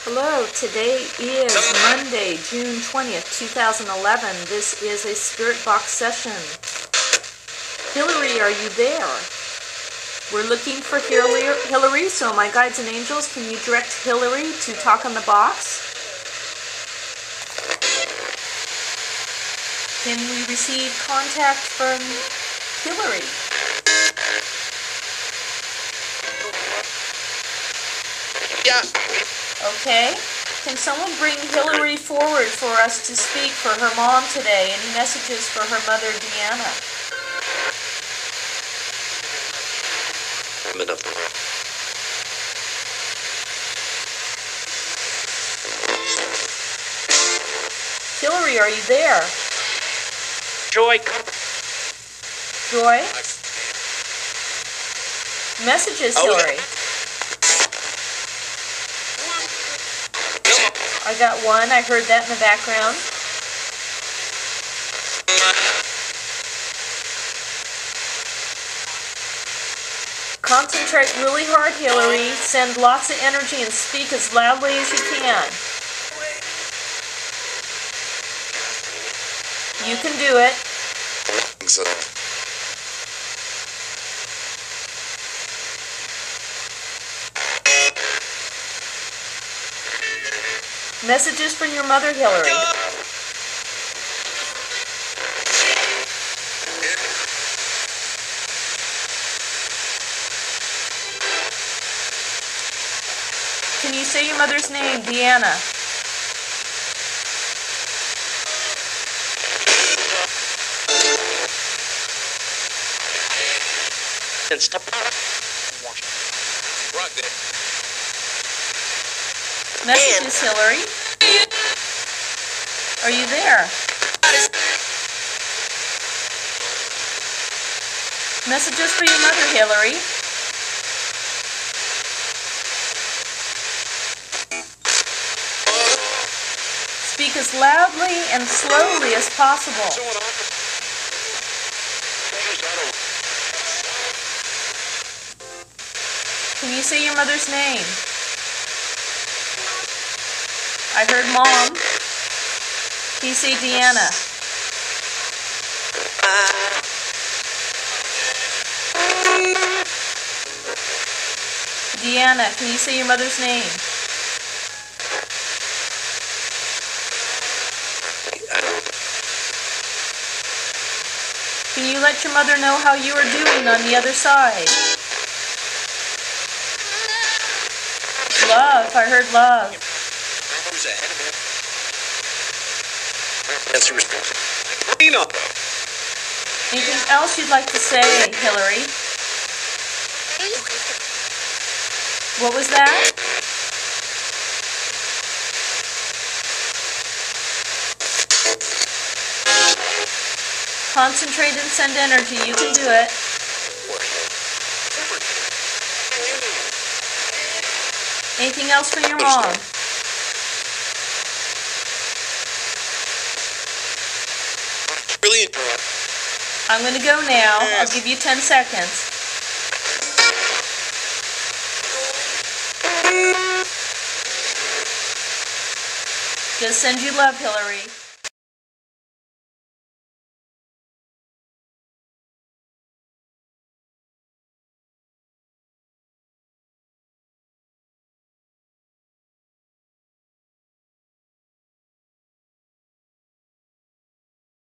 Hello, today is Monday, June 20th, 2011. This is a Spirit Box session. Hillary, are you there? We're looking for Hillary, so my guides and angels, can you direct Hillary to talk on the box? Can we receive contact from Hillary? Yeah. Okay. Can someone bring Hillary forward for us to speak for her mom today? Any messages for her mother, Deanna? Hillary, are you there? Joy. Joy? Messages, Hillary. I got one. I heard that in the background. Concentrate really hard, Hillary. Send lots of energy and speak as loudly as you can. You can do it. Messages from your mother, Hillary. Can you say your mother's name, Deanna? Messages, Hillary. Are you there? Messages for your mother, Hillary. Speak as loudly and slowly as possible. Can you say your mother's name? I heard Mom. Can you say Deanna? Deanna, can you say your mother's name? Can you let your mother know how you are doing on the other side? Love, I heard love. Anything else you'd like to say, Hillary? What was that? Concentrate and send energy. You can do it. Anything else for your mom? Brilliant. I'm going to go now. I'll give you 10 seconds. Just send you love, Hillary.